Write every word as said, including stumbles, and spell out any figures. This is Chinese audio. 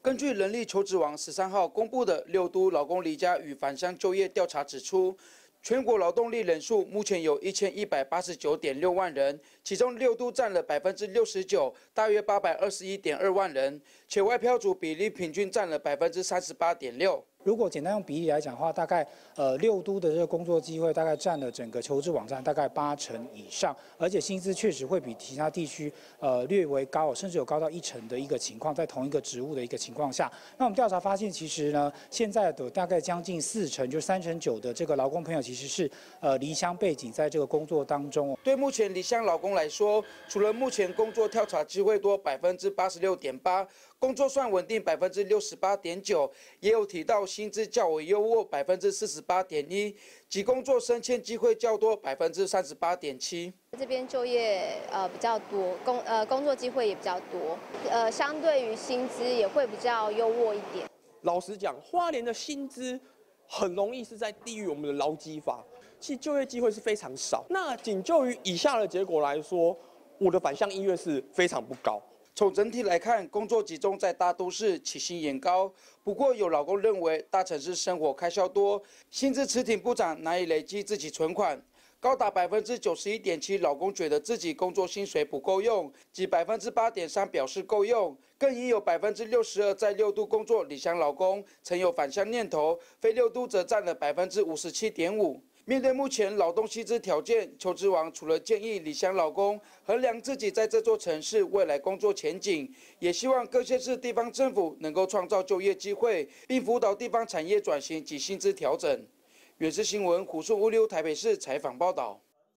根据人力求职网十三号公布的六都劳工离家与返乡就业调查指出，全国劳动力人数目前有一千一百八十九点六万人，其中六都占了百分之六十九，大约八百二十一点二万人，且外漂族比例平均占了百分之三十八点六。 如果简单用比例来讲的话，大概呃六都的这个工作机会大概占了整个求职网站大概八成以上，而且薪资确实会比其他地区呃略为高，甚至有高到一成的一个情况，在同一个职务的一个情况下，那我们调查发现，其实呢，现在的大概将近四成，就三成九的这个劳工朋友其实是呃离乡背景，在这个工作当中。 对目前离乡劳工来说，除了目前工作跳槽机会多百分之八十六点八，工作算稳定百分之六十八点九，也有提到。 薪资较为优渥百分之四十八点一，及工作升迁机会较多百分之三十八点七。 这边就业呃比较多，工呃工作机会也比较多，呃相对于薪资也会比较优渥一点。 老实讲，花莲的薪资很容易是在低于我们的劳基法，其实就业机会是非常少。那仅就于以下的结果来说，我的返乡意愿是非常不高。 从整体来看，工作集中在大都市，起薪也高。不过有劳工认为，大城市生活开销多，薪资持挺不涨，难以累积自己存款。高达百分之九十一点七劳工觉得自己工作薪水不够用，及百分之八点三表示够用。更已有百分之六十二在六都工作离乡劳工曾有返乡念头，非六都则占了百分之五十七点五。 面对目前劳动薪资条件，求职网除了建议离乡劳工衡量自己在这座城市未来工作前景，也希望各县市地方政府能够创造就业机会，并辅导地方产业转型及薪资调整。远视新闻胡顺物流台北市采访报道。